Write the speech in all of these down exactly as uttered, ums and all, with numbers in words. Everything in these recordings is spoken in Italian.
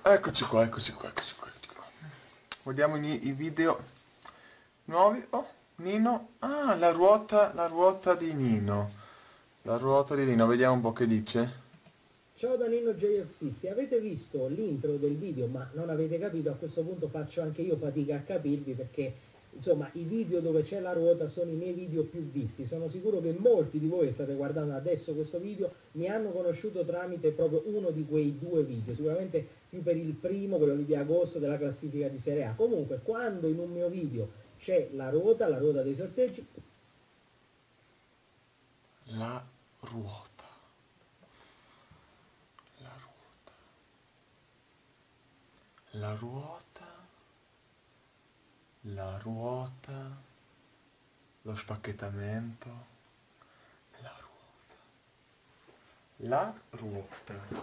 Eccoci qua, eccoci qua, eccoci qua, eccoci qua. Vediamo i, i video nuovi. Oh, Nino. Ah, la ruota, la ruota di Nino. La ruota di Nino, vediamo un po' che dice. Ciao da Nino J F C, se avete visto l'intro del video ma non avete capito, a questo punto faccio anche io fatica a capirvi perché insomma i video dove c'è la ruota sono i miei video più visti. Sono sicuro che molti di voi che state guardando adesso questo video mi hanno conosciuto tramite proprio uno di quei due video, sicuramente più per il primo, quello lì di agosto della classifica di Serie A. Comunque quando in un mio video c'è la ruota, la ruota dei sorteggi, La ruota. La ruota, la ruota, lo spacchettamento, la ruota, la ruota.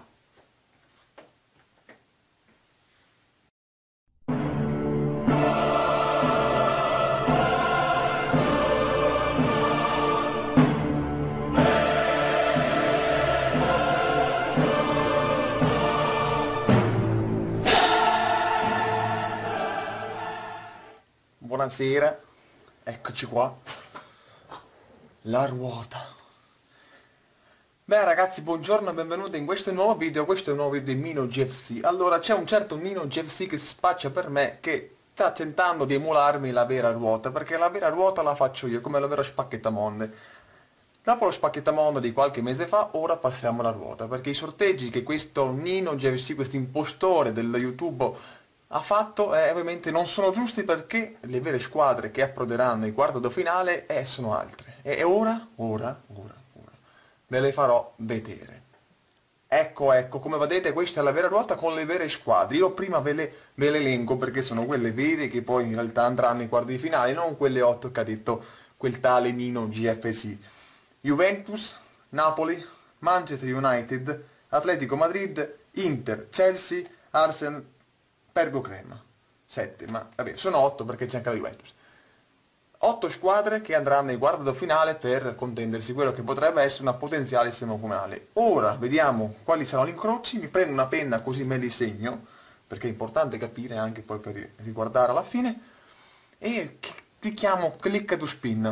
Buonasera, eccoci qua, la ruota. Beh ragazzi, buongiorno e benvenuti in questo nuovo video, questo è un nuovo video di Nino J F C. Allora, c'è un certo Nino J F C che si spaccia per me, che sta tentando di emularmi la vera ruota, perché la vera ruota la faccio io, come la vera spacchettamonde. Dopo lo spacchettamondo di qualche mese fa, ora passiamo alla ruota, perché i sorteggi che questo Nino J F C, questo impostore del YouTube ha fatto eh, ovviamente non sono giusti, perché le vere squadre che approderanno ai quarto di finale eh, sono altre. E, e ora, ora, ora, ora, ve le farò vedere. Ecco, ecco, come vedete questa è la vera ruota con le vere squadre. Io prima ve le, ve le elenco perché sono quelle vere che poi in realtà andranno ai quarti di finale, non quelle otto che ha detto quel tale Nino J F C. Juventus, Napoli, Manchester United, Atletico Madrid, Inter, Chelsea, Arsenal, Pergo Crema. sette, ma vabbè, sono otto perché c'è anche la Juventus. otto squadre che andranno ai quarti di finale per contendersi quello che potrebbe essere una potenziale semifinale. Ora vediamo quali saranno gli incroci, mi prendo una penna così me li segno, perché è importante capire anche poi per riguardare alla fine, e clicchiamo clicca to spin.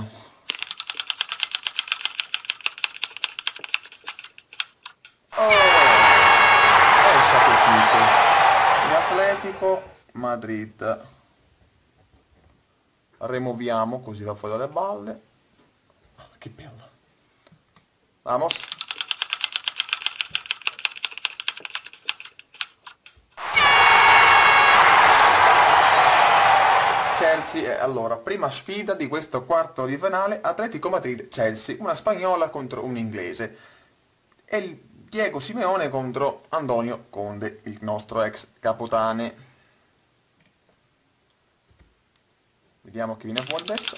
Oh, è stato figo. Atletico Madrid. Removiamo così va fuori dalle balle. Che bello. Vamos. Chelsea, allora, prima sfida di questo quarto di finale, Atletico Madrid-Chelsea, una spagnola contro un inglese. E il Diego Simeone contro Antonio Conte, il nostro ex capotane. Vediamo chi viene fuori adesso.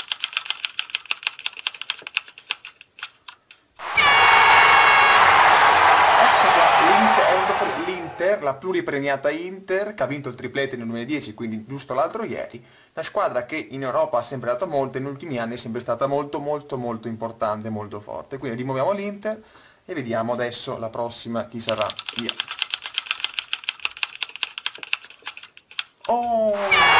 Ecco qua, l'Inter, la pluripremiata Inter, che ha vinto il triplete nel duemiladieci, quindi giusto l'altro ieri. Una squadra che in Europa ha sempre dato molto, e negli ultimi anni è sempre stata molto molto molto importante, molto forte. Quindi rimuoviamo l'Inter e vediamo adesso la prossima chi sarà. Via. Oh!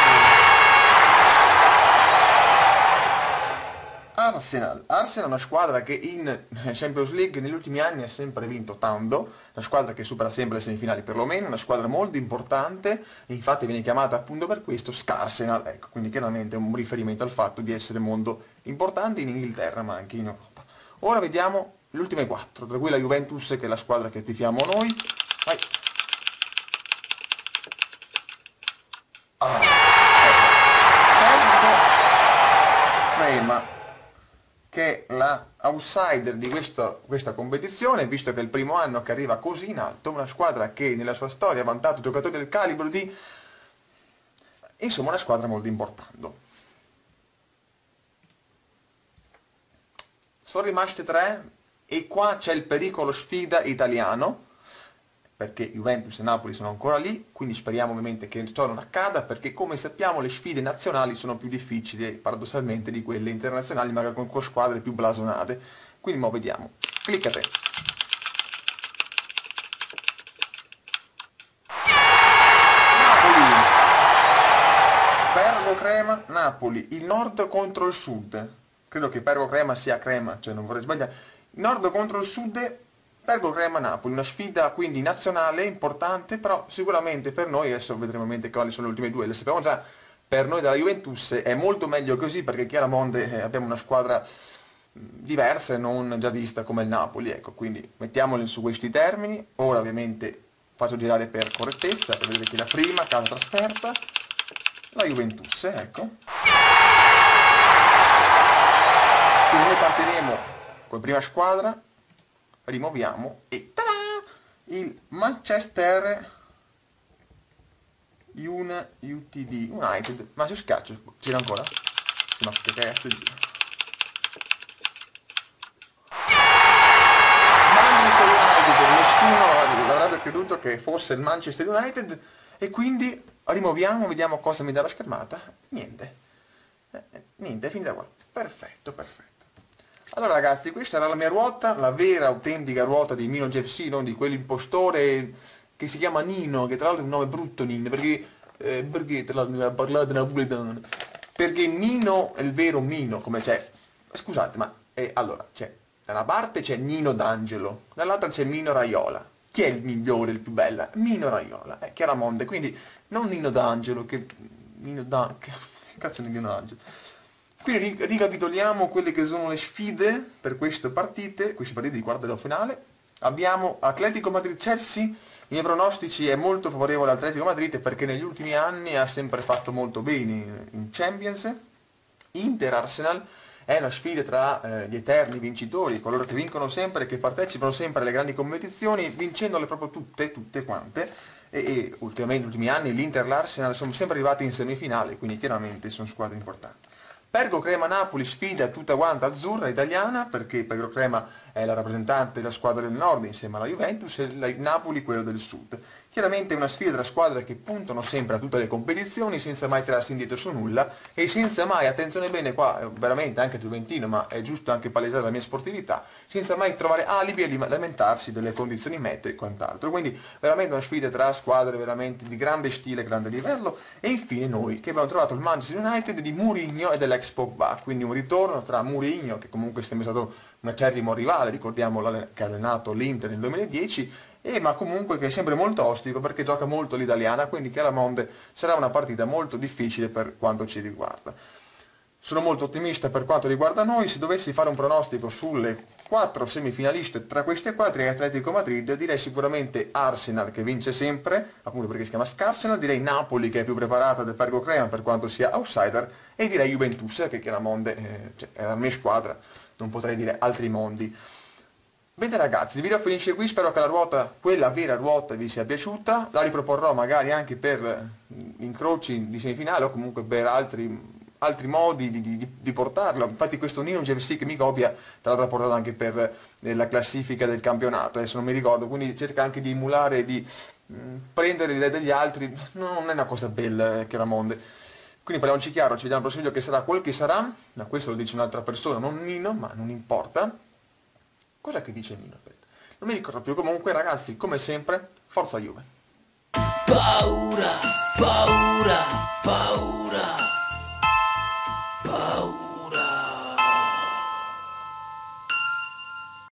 Arsenal. Arsenal è una squadra che in Champions League negli ultimi anni ha sempre vinto tanto, una squadra che supera sempre le semifinali perlomeno, una squadra molto importante, e infatti viene chiamata appunto per questo Scarsenal, ecco, quindi chiaramente un riferimento al fatto di essere molto importante in Inghilterra ma anche in Europa. Ora vediamo le ultime quattro, tra cui la Juventus, che è la squadra che tifiamo noi. Vai. Ah, ecco. Crema, che è la outsider di questo, questa competizione, visto che è il primo anno che arriva così in alto, una squadra che nella sua storia ha vantato giocatori del calibro di... insomma una squadra molto importante. Sono rimaste tre e qua c'è il pericolo sfida italiano, perché Juventus e Napoli sono ancora lì, quindi speriamo ovviamente che ciò non accada, perché come sappiamo le sfide nazionali sono più difficili paradossalmente di quelle internazionali, magari con, con squadre più blasonate. Quindi mo vediamo. Clicca te. Pergo Crema, Napoli, il nord contro il sud. Credo che Pergo Crema sia crema, cioè non vorrei sbagliare. Nord contro il sud, Pergo Crema, Napoli. Una sfida quindi nazionale, importante, però sicuramente per noi, adesso vedremo ovviamente quali sono le ultime due, le sappiamo già, per noi della Juventus è molto meglio così perché chiaramente eh, abbiamo una squadra diversa e non già vista come il Napoli, ecco, quindi mettiamoli su questi termini. Ora ovviamente faccio girare per correttezza, per vedere che la prima, casa trasferta, la Juventus, ecco. Quindi noi partiremo con prima squadra, rimuoviamo e tada! Il Manchester Un U T D United, ma si scaccia, c'era ancora? Sì, ma che cazzo gira? Manchester United, nessuno avrebbe creduto che fosse il Manchester United e quindi rimuoviamo, vediamo cosa mi dà la schermata. Niente, eh, niente, è finita qua. Perfetto, perfetto. Allora ragazzi, questa era la mia ruota, la vera autentica ruota di Mino G F C, non di quell'impostore che si chiama Nino, che tra l'altro è un nome brutto Nino, perché, eh, perché tra l'altro mi ha parlato napoletano, perché Nino è il vero Mino, come c'è, scusate, ma eh, allora, c'è, da una parte c'è Nino D'Angelo, dall'altra c'è Mino Raiola. Chi è il migliore, il più bella? Mino Raiola, eh, Chiaramonte, quindi non Nino D'Angelo, che... Nino D'Angelo, che cazzo di Nino D'Angelo? Quindi ricapitoliamo quelle che sono le sfide per queste partite, queste partite di quarto della finale. Abbiamo Atletico Madrid-Chelsea, i miei pronostici è molto favorevole all'Atletico Madrid perché negli ultimi anni ha sempre fatto molto bene in Champions. Inter-Arsenal è una sfida tra eh, gli eterni vincitori, coloro che vincono sempre e che partecipano sempre alle grandi competizioni, vincendole proprio tutte, tutte quante. E, e ultimamente, negli ultimi anni, l'Inter e l'Arsenal sono sempre arrivati in semifinale, quindi chiaramente sono squadre importanti. Pergo Crema Napoli, sfida tutta quanta azzurra italiana, perché Pergo Crema è la rappresentante della squadra del nord insieme alla Juventus e il Napoli quello del sud. Chiaramente è una sfida tra squadre che puntano sempre a tutte le competizioni senza mai tirarsi indietro su nulla e senza mai, attenzione bene qua, veramente anche Juventino, ma è giusto anche palesare la mia sportività, senza mai trovare alibi e lamentarsi delle condizioni meteo e quant'altro. Quindi veramente una sfida tra squadre veramente di grande stile, grande livello e infine noi che abbiamo trovato il Manchester United di Mourinho e dell'ex Pogba, quindi un ritorno tra Mourinho, che comunque è sempre stato un acerrimo rivale, ricordiamo che ha allenato l'Inter nel duemiladieci, e ma comunque che è sempre molto ostico perché gioca molto l'italiana, quindi chiaramente sarà una partita molto difficile per quanto ci riguarda. Sono molto ottimista per quanto riguarda noi, se dovessi fare un pronostico sulle quattro semifinaliste tra queste quattro e Atletico Madrid, direi sicuramente Arsenal che vince sempre, appunto perché si chiama Scarsenal, direi Napoli che è più preparata del Pergo Crema per quanto sia outsider, e direi Juventus che chiaramente eh, cioè, è la mia squadra, non potrei dire altri mondi. Bene ragazzi, il video finisce qui, spero che la ruota, quella vera ruota, vi sia piaciuta, la riproporrò magari anche per incroci di semifinale o comunque per altri... altri modi di, di, di portarlo. Infatti questo Nino G F C che mi copia tra l'altro ha portato anche per eh, la classifica del campionato, adesso non mi ricordo, quindi cerca anche di emulare, di mh, prendere le idee degli altri, non è una cosa bella, eh, Chiaramonte. Quindi parliamoci chiaro, ci vediamo al prossimo video che sarà quel che sarà, ma questo lo dice un'altra persona, non Nino, ma non importa. Cos'è che dice Nino? Aspetta. Non mi ricordo più, comunque ragazzi, come sempre, forza Juve. Paura, paura, paura.